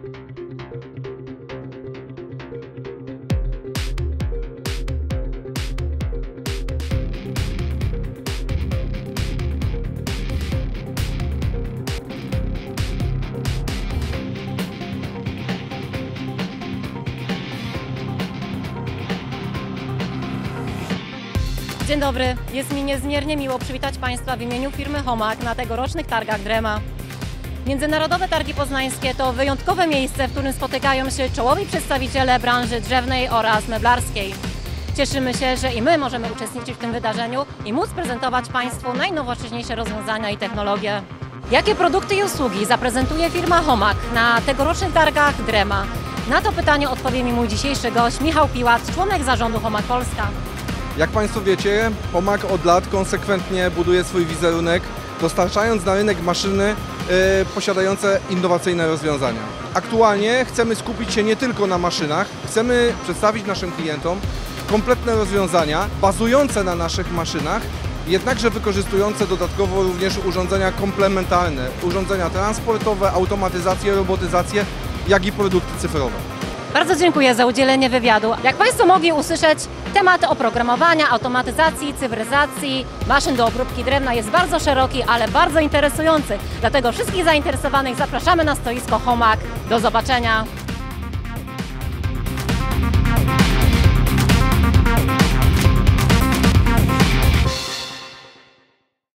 Dzień dobry, jest mi niezmiernie miło przywitać Państwa w imieniu firmy HOMAG na tegorocznych targach DREMA. Międzynarodowe Targi Poznańskie to wyjątkowe miejsce, w którym spotykają się czołowi przedstawiciele branży drzewnej oraz meblarskiej. Cieszymy się, że i my możemy uczestniczyć w tym wydarzeniu i móc prezentować Państwu najnowocześniejsze rozwiązania i technologie. Jakie produkty i usługi zaprezentuje firma HOMAG na tegorocznych targach DREMA? Na to pytanie odpowie mi mój dzisiejszy gość Michał Piłat, członek zarządu HOMAG Polska. Jak Państwo wiecie, HOMAG od lat konsekwentnie buduje swój wizerunek, dostarczając na rynek maszyny posiadające innowacyjne rozwiązania. Aktualnie chcemy skupić się nie tylko na maszynach, chcemy przedstawić naszym klientom kompletne rozwiązania bazujące na naszych maszynach, jednakże wykorzystujące dodatkowo również urządzenia komplementarne, urządzenia transportowe, automatyzację, robotyzację, jak i produkty cyfrowe. Bardzo dziękuję za udzielenie wywiadu. Jak Państwo mogli usłyszeć, temat oprogramowania, automatyzacji, cyfryzacji, maszyn do obróbki drewna jest bardzo szeroki, ale bardzo interesujący. Dlatego wszystkich zainteresowanych zapraszamy na stoisko HOMAG. Do zobaczenia!